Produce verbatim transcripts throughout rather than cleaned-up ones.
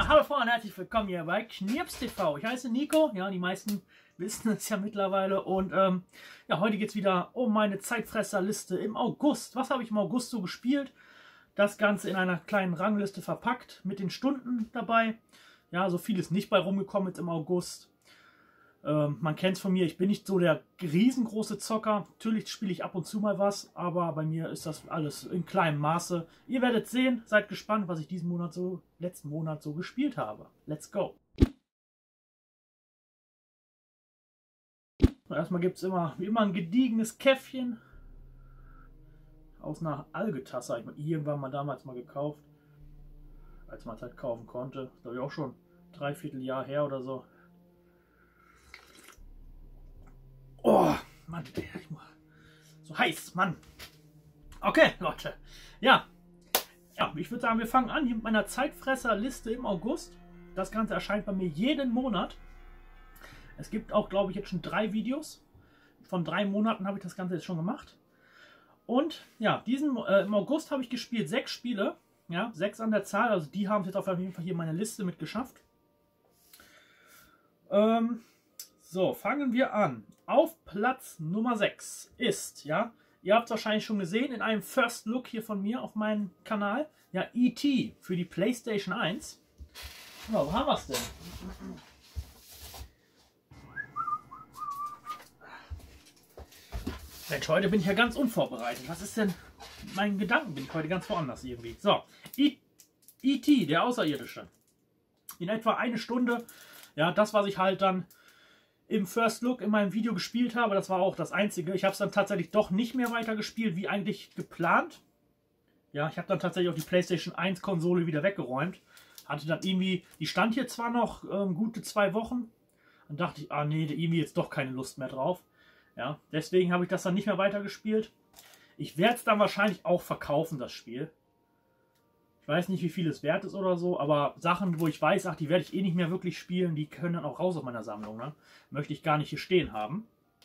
hallo Freunde, herzlich willkommen hier bei Knirps T V. Ich heiße Nico, ja, die meisten wissen es ja mittlerweile. Und ähm, ja, heute geht es wieder um meine Zeitfresserliste im August. Was habe ich im August so gespielt? Das Ganze in einer kleinen Rangliste verpackt, mit den Stunden dabei. Ja, so viel ist nicht bei rumgekommen jetzt im August. Ähm, man kennt es von mir, ich bin nicht so der riesengroße Zocker. Natürlich spiele ich ab und zu mal was, aber bei mir ist das alles in kleinem Maße. Ihr werdet sehen, seid gespannt, was ich diesen Monat so, letzten Monat so gespielt habe. Let's go! Erstmal gibt es immer, wie immer ein gediegenes Käffchen aus einer Algetasse. Habe ich mir irgendwann mal damals mal gekauft, als man es halt kaufen konnte. Das ist glaube ich auch schon dreiviertel Jahr her oder so. Oh, Mann, so heiß, Mann. Okay, Leute. Ja, ja, ich würde sagen, wir fangen an hier mit meiner Zeitfresserliste im August. Das Ganze erscheint bei mir jeden Monat. Es gibt auch, glaube ich, jetzt schon drei Videos. Von drei Monaten habe ich das Ganze jetzt schon gemacht. Und ja, diesen, äh, im August habe ich gespielt sechs Spiele. Ja, sechs an der Zahl. Also die haben es jetzt auf jeden Fall hier meine Liste mit geschafft. Ähm, so, fangen wir an. Auf Platz Nummer sechs ist, ja, ihr habt es wahrscheinlich schon gesehen, in einem First Look hier von mir auf meinem Kanal, ja, E T für die PlayStation eins. Ja, wo haben wir es denn? Mensch, heute bin ich ja ganz unvorbereitet. Was ist denn, mein Gedanken bin ich heute ganz woanders irgendwie. So, E T, der Außerirdische. In etwa eine Stunde, ja, das, was ich halt dann im First Look in meinem Video gespielt habe, das war auch das Einzige. Ich habe es dann tatsächlich doch nicht mehr weiter gespielt, wie eigentlich geplant. Ja, ich habe dann tatsächlich auch die PlayStation eins Konsole wieder weggeräumt. Hatte dann irgendwie, die stand hier zwar noch ähm, gute zwei Wochen. Dann dachte ich, ah nee, irgendwie jetzt doch keine Lust mehr drauf. Ja, deswegen habe ich das dann nicht mehr weiter gespielt. Ich werde es dann wahrscheinlich auch verkaufen, das Spiel. Ich weiß nicht, wie viel es wert ist oder so, aber Sachen, wo ich weiß, ach, die werde ich eh nicht mehr wirklich spielen, die können dann auch raus aus meiner Sammlung. Ne? Möchte ich gar nicht hier stehen haben.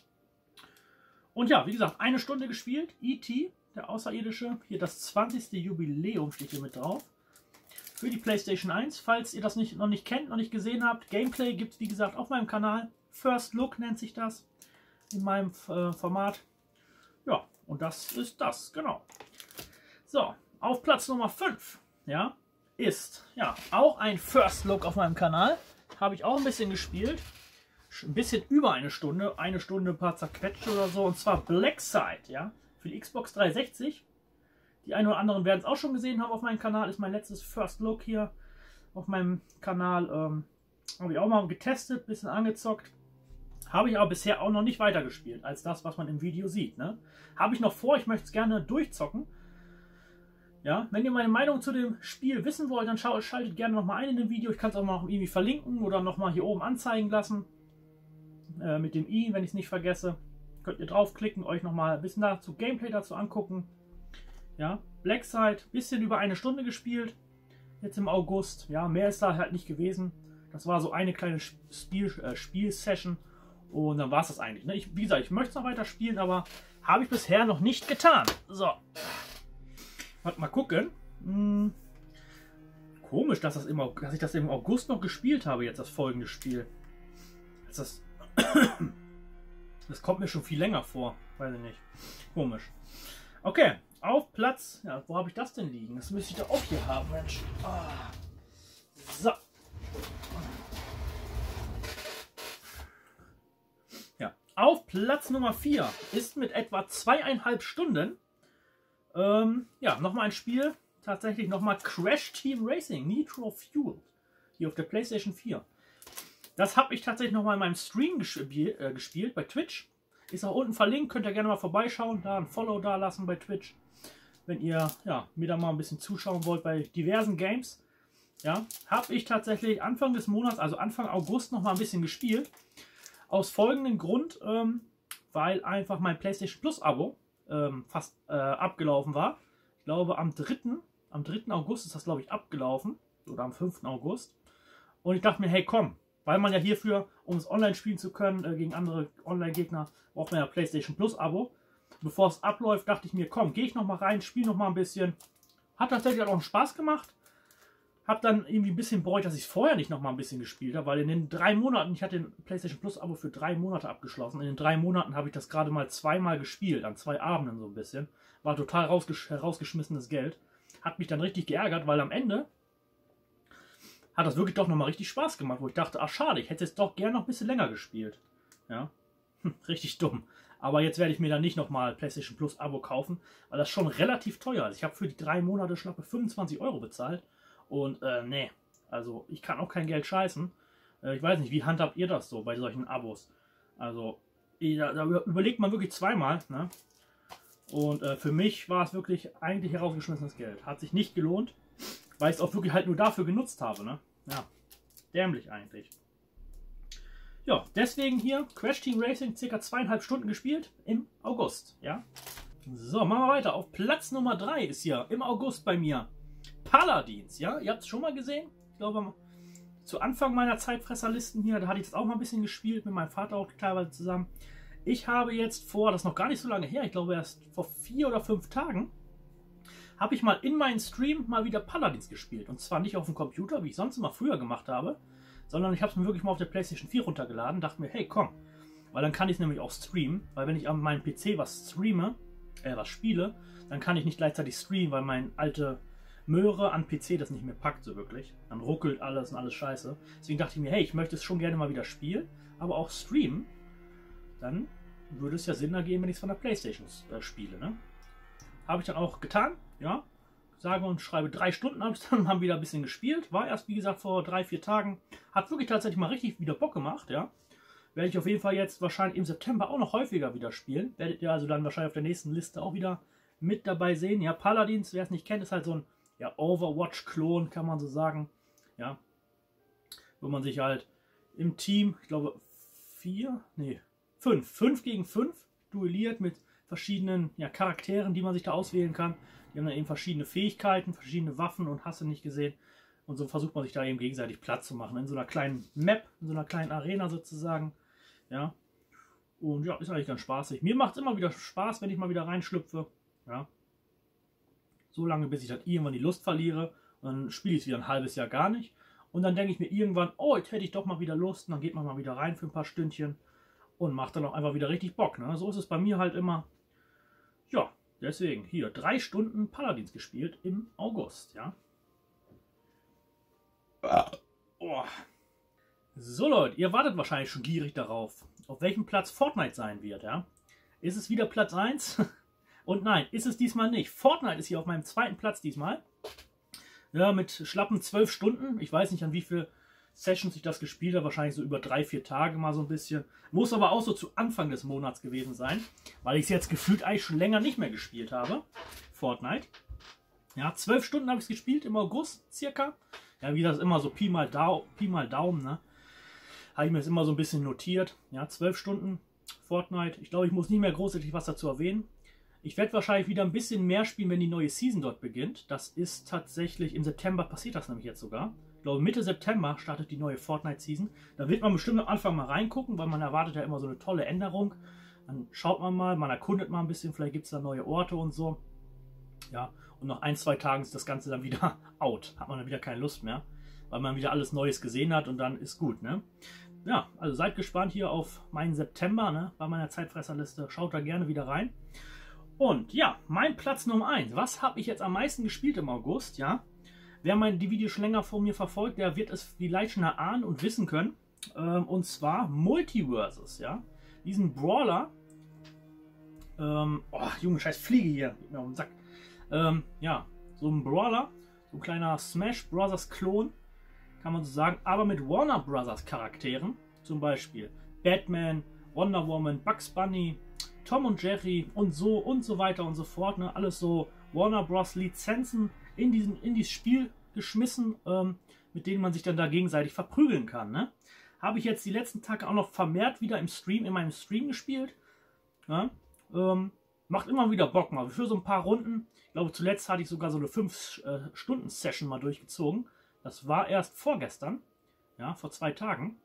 Und ja, wie gesagt, eine Stunde gespielt. E T, der Außerirdische. Hier das zwanzigste Jubiläum steht hier mit drauf. Für die PlayStation eins. Falls ihr das nicht, noch nicht kennt, noch nicht gesehen habt, Gameplay gibt es wie gesagt auf meinem Kanal. First Look nennt sich das in meinem äh, Format. Ja, und das ist das, genau. So, auf Platz Nummer fünf. Ja, ist ja auch ein First Look auf meinem Kanal. Habe ich auch ein bisschen gespielt. Ein bisschen über eine Stunde. Eine Stunde ein paar zerquetscht oder so. Und zwar Blackside, ja. Für die Xbox dreihundertsechzig. Die einen oder anderen werden es auch schon gesehen haben auf meinem Kanal. Ist mein letztes First Look hier auf meinem Kanal. Ähm, habe ich auch mal getestet, ein bisschen angezockt. Habe ich aber bisher auch noch nicht weitergespielt, als das, was man im Video sieht. Ne? Habe ich noch vor, ich möchte es gerne durchzocken. Ja, wenn ihr meine Meinung zu dem Spiel wissen wollt, dann schaut, schaltet gerne noch mal ein in dem Video. Ich kann es auch noch irgendwie verlinken oder noch mal hier oben anzeigen lassen. Äh, mit dem i, wenn ich es nicht vergesse. Könnt ihr draufklicken, euch noch mal ein bisschen dazu Gameplay dazu angucken. Ja, Blackside, bisschen über eine Stunde gespielt. Jetzt im August. Ja, mehr ist da halt nicht gewesen. Das war so eine kleine Spiel, äh, Spielsession. Und dann war es das eigentlich. Ne? Ich, wie gesagt, ich möchte es noch weiter spielen, aber habe ich bisher noch nicht getan. So. Mal gucken. Hm. Komisch, dass, das im, dass ich das im August noch gespielt habe, jetzt das folgende Spiel. Das, das kommt mir schon viel länger vor. Weiß ich nicht. Komisch. Okay, auf Platz. Ja, wo habe ich das denn liegen? Das müsste ich doch auch hier haben, Mensch. Ah. So. Ja, auf Platz Nummer vier ist mit etwa zweieinhalb Stunden Ähm, ja, nochmal ein Spiel, tatsächlich nochmal Crash Team Racing, Nitro Fueled, hier auf der PlayStation vier. Das habe ich tatsächlich nochmal in meinem Stream gespiel, äh, gespielt, bei Twitch. Ist auch unten verlinkt, könnt ihr gerne mal vorbeischauen, da ein Follow da lassen bei Twitch. Wenn ihr ja, mir da mal ein bisschen zuschauen wollt bei diversen Games. Ja, habe ich tatsächlich Anfang des Monats, also Anfang August nochmal ein bisschen gespielt. Aus folgendem Grund, ähm, weil einfach mein PlayStation Plus Abo Ähm, fast äh, abgelaufen war. Ich glaube am dritten am dritten August ist das, glaube ich, abgelaufen. Oder am fünften August. Und ich dachte mir, hey komm, weil man ja hierfür, um es online spielen zu können, äh, gegen andere Online-Gegner, braucht man ja PlayStation Plus Abo. Bevor es abläuft, dachte ich mir, komm, gehe ich noch mal rein, spiele noch mal ein bisschen. Hat tatsächlich auch einen Spaß gemacht. Hab dann irgendwie ein bisschen bereut, dass ich es vorher nicht noch mal ein bisschen gespielt habe, weil in den drei Monaten, ich hatte den PlayStation Plus Abo für drei Monate abgeschlossen. In den drei Monaten habe ich das gerade mal zweimal gespielt, an zwei Abenden so ein bisschen. War total rausgesch herausgeschmissenes Geld. Hat mich dann richtig geärgert, weil am Ende hat das wirklich doch noch mal richtig Spaß gemacht, wo ich dachte, ach schade, ich hätte jetzt doch gerne noch ein bisschen länger gespielt. Ja, hm, richtig dumm. Aber jetzt werde ich mir dann nicht nochmal PlayStation Plus Abo kaufen, weil das schon relativ teuer ist. Ich habe für die drei Monate schlappe fünfundzwanzig Euro bezahlt. Und äh, nee, also ich kann auch kein Geld scheißen. Äh, ich weiß nicht, wie handhabt ihr das so bei solchen Abos? Also, da, da überlegt man wirklich zweimal, ne? Und äh, für mich war es wirklich eigentlich herausgeschmissenes Geld. Hat sich nicht gelohnt, weil ich es auch wirklich halt nur dafür genutzt habe, ne? Ja, dämlich eigentlich. Ja, deswegen hier Crash Team Racing circa zweieinhalb Stunden gespielt im August, ja. So, machen wir weiter. Auf Platz Nummer drei ist hier im August bei mir Paladins, ja, ihr habt es schon mal gesehen. Ich glaube, zu Anfang meiner Zeitfresserlisten hier, da hatte ich das auch mal ein bisschen gespielt, mit meinem Vater auch teilweise zusammen. Ich habe jetzt vor, das ist noch gar nicht so lange her, ich glaube erst vor vier oder fünf Tagen, habe ich mal in meinen Stream mal wieder Paladins gespielt. Und zwar nicht auf dem Computer, wie ich sonst immer früher gemacht habe, sondern ich habe es mir wirklich mal auf der PlayStation vier runtergeladen, dachte mir, hey komm, weil dann kann ich es nämlich auch streamen, weil wenn ich an meinem P C was streame, äh, was spiele, dann kann ich nicht gleichzeitig streamen, weil mein alte Möhre an P C das nicht mehr packt so wirklich. Dann ruckelt alles und alles scheiße. Deswegen dachte ich mir, hey, ich möchte es schon gerne mal wieder spielen, aber auch streamen. Dann würde es ja Sinn ergeben, wenn ich es von der PlayStation äh, spiele. Ne? Habe ich dann auch getan, ja. Sage und schreibe drei Stunden habe ich dann mal wieder ein bisschen gespielt. War erst, wie gesagt, vor drei, vier Tagen. Hat wirklich tatsächlich mal richtig wieder Bock gemacht, ja. Werde ich auf jeden Fall jetzt wahrscheinlich im September auch noch häufiger wieder spielen. Werdet ihr also dann wahrscheinlich auf der nächsten Liste auch wieder mit dabei sehen. Ja, Paladins, wer es nicht kennt, ist halt so ein ja, Overwatch-Klon, kann man so sagen. Ja, wo man sich halt im Team, ich glaube, vier, nee, fünf, fünf gegen fünf duelliert mit verschiedenen ja, Charakteren, die man sich da auswählen kann. Die haben dann eben verschiedene Fähigkeiten, verschiedene Waffen und hast du nicht gesehen. Und so versucht man sich da eben gegenseitig Platz zu machen. In so einer kleinen Map, in so einer kleinen Arena sozusagen. Ja. Und ja, ist eigentlich ganz spaßig. Mir macht es immer wieder Spaß, wenn ich mal wieder reinschlüpfe. Ja. So lange, bis ich dann irgendwann die Lust verliere. Und dann spiele ich es wieder ein halbes Jahr gar nicht. Und dann denke ich mir irgendwann, oh, jetzt hätte ich doch mal wieder Lust. Und dann geht man mal wieder rein für ein paar Stündchen. Und macht dann auch einfach wieder richtig Bock. Ne? So ist es bei mir halt immer. Ja, deswegen hier drei Stunden Paladins gespielt im August. Ja. Oh. So Leute, ihr wartet wahrscheinlich schon gierig darauf, auf welchem Platz Fortnite sein wird. Ja? Ist es wieder Platz eins? Und nein, ist es diesmal nicht. Fortnite ist hier auf meinem zweiten Platz diesmal. Ja, mit schlappen zwölf Stunden. Ich weiß nicht, an wie viele Sessions ich das gespielt habe. Wahrscheinlich so über drei, vier Tage mal so ein bisschen. Muss aber auch so zu Anfang des Monats gewesen sein. Weil ich es jetzt gefühlt eigentlich schon länger nicht mehr gespielt habe. Fortnite. Ja, zwölf Stunden habe ich es gespielt im August circa. Ja, wie das immer so Pi mal, Dau Pi mal Daumen, ne? Habe ich mir das immer so ein bisschen notiert. Ja, zwölf Stunden Fortnite. Ich glaube, ich muss nicht mehr großartig was dazu erwähnen. Ich werde wahrscheinlich wieder ein bisschen mehr spielen, wenn die neue Season dort beginnt. Das ist tatsächlich im September, passiert das nämlich jetzt sogar. Ich glaube, Mitte September startet die neue Fortnite-Season. Da wird man bestimmt am Anfang mal reingucken, weil man erwartet ja immer so eine tolle Änderung. Dann schaut man mal, man erkundet mal ein bisschen, vielleicht gibt es da neue Orte und so. Ja, und nach ein, zwei Tagen ist das Ganze dann wieder out. Hat man dann wieder keine Lust mehr, weil man wieder alles Neues gesehen hat und dann ist gut, ne? Ja, also seid gespannt hier auf meinen September, ne? Bei meiner Zeitfresserliste. Schaut da gerne wieder rein. Und ja, mein Platz Nummer eins. Was habe ich jetzt am meisten gespielt im August? Ja, wer mein, die Videos schon länger vor mir verfolgt, der wird es vielleicht schon erahnen und wissen können. Ähm, und zwar Multiversus, ja. Diesen Brawler. Ähm, oh, Junge, scheiß Fliege hier. Geht mir auf den Sack. Ähm, ja, so ein Brawler. So ein kleiner Smash Brothers Klon. Kann man so sagen. Aber mit Warner Brothers Charakteren. Zum Beispiel Batman, Wonder Woman, Bugs Bunny, Tom und Jerry und so und so weiter und so fort. Ne? Alles so Warner Bros. Lizenzen in, diesen, in dieses Spiel geschmissen, ähm, mit denen man sich dann da gegenseitig verprügeln kann. Ne? Habe ich jetzt die letzten Tage auch noch vermehrt wieder im Stream, in meinem Stream gespielt. Ja? Ähm, macht immer wieder Bock mal. Für so ein paar Runden. Ich glaube, zuletzt hatte ich sogar so eine fünf Stunden Session mal durchgezogen. Das war erst vorgestern. Ja, vor zwei Tagen.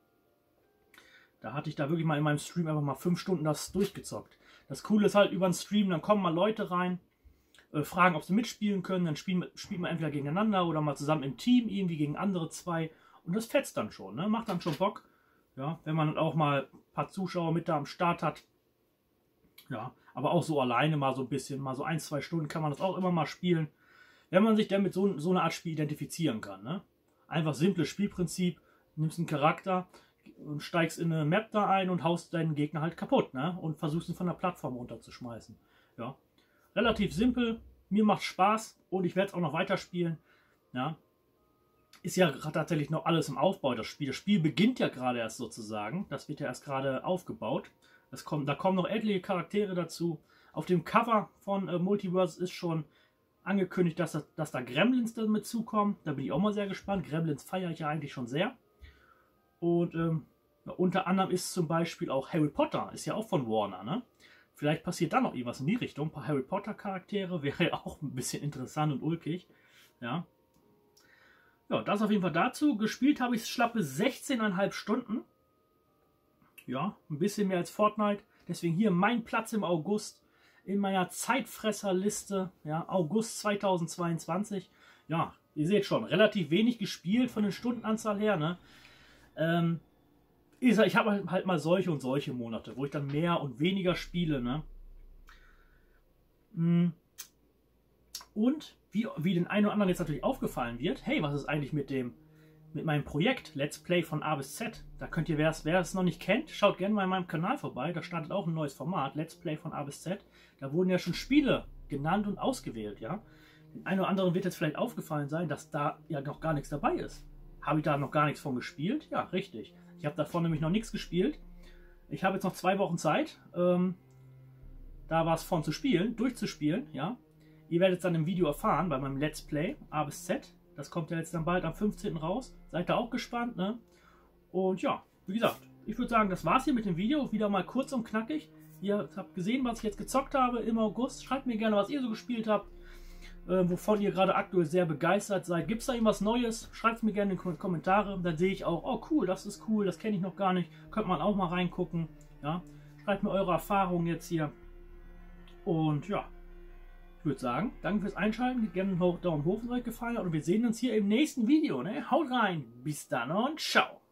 Da hatte ich da wirklich mal in meinem Stream einfach mal fünf Stunden das durchgezockt. Das Coole ist halt über den Stream, dann kommen mal Leute rein, äh, fragen, ob sie mitspielen können. Dann spielen, spielt man entweder gegeneinander oder mal zusammen im Team, irgendwie gegen andere zwei. Und das fetzt dann schon, ne? Macht dann schon Bock. Ja, wenn man auch mal ein paar Zuschauer mit da am Start hat. Ja, aber auch so alleine mal so ein bisschen, mal so ein, zwei Stunden kann man das auch immer mal spielen. Wenn man sich dann mit so, so einer Art Spiel identifizieren kann, ne? Einfach simples Spielprinzip, nimmst einen Charakter und steigst in eine Map da ein und haust deinen Gegner halt kaputt, ne? Und versuchst ihn von der Plattform runterzuschmeißen. Ja, relativ simpel, mir macht Spaß und ich werde es auch noch weiterspielen. Ja, ist ja tatsächlich noch alles im Aufbau, das Spiel. Das Spiel beginnt ja gerade erst sozusagen, das wird ja erst gerade aufgebaut. Das kommt, da kommen noch etliche Charaktere dazu. Auf dem Cover von äh, Multiverse ist schon angekündigt, dass, das, dass da Gremlins damit zukommen. Da bin ich auch mal sehr gespannt. Gremlins feiere ich ja eigentlich schon sehr. Und ähm, ja, unter anderem ist zum Beispiel auch Harry Potter, ist ja auch von Warner, ne? Vielleicht passiert da noch irgendwas in die Richtung. Ein paar Harry Potter Charaktere wäre ja auch ein bisschen interessant und ulkig. Ja, ja, das auf jeden Fall dazu. Gespielt habe ich schlappe sechzehn Komma fünf Stunden. Ja, ein bisschen mehr als Fortnite. Deswegen hier mein Platz im August in meiner Zeitfresserliste. Ja, August zweitausendzweiundzwanzig. Ja, ihr seht schon, relativ wenig gespielt von der Stundenanzahl her. Ne? Ähm, ich ich habe halt mal solche und solche Monate, wo ich dann mehr und weniger spiele. Ne? Und wie, wie den einen oder anderen jetzt natürlich aufgefallen wird, hey, was ist eigentlich mit dem mit meinem Projekt Let's Play von A bis Z? Da könnt ihr, wer es, wer es noch nicht kennt, schaut gerne mal in meinem Kanal vorbei. Da startet auch ein neues Format, Let's Play von A bis Z. Da wurden ja schon Spiele genannt und ausgewählt, ja. Den einen oder anderen wird jetzt vielleicht aufgefallen sein, dass da ja noch gar nichts dabei ist. Habe ich da noch gar nichts von gespielt? Ja, richtig. Ich habe davon nämlich noch nichts gespielt. Ich habe jetzt noch zwei Wochen Zeit, ähm, da was von zu spielen, durchzuspielen, ja. Ihr werdet es dann im Video erfahren, bei meinem Let's Play A bis Z. Das kommt ja jetzt dann bald am fünfzehnten raus. Seid da auch gespannt, ne? Und ja, wie gesagt, ich würde sagen, das war's hier mit dem Video. Wieder mal kurz und knackig. Ihr habt gesehen, was ich jetzt gezockt habe im August. Schreibt mir gerne, was ihr so gespielt habt. Äh, wovon ihr gerade aktuell sehr begeistert seid. Gibt es da irgendwas Neues? Schreibt es mir gerne in die Kommentare. Dann sehe ich auch, oh cool, das ist cool, das kenne ich noch gar nicht. Könnt man auch mal reingucken. Ja? Schreibt mir eure Erfahrungen jetzt hier. Und ja. Ich würde sagen, danke fürs Einschalten, gebt gerne einen Daumen hoch, wenn es euch gefallen hat und wir sehen uns hier im nächsten Video. Ne? Haut rein, bis dann und ciao.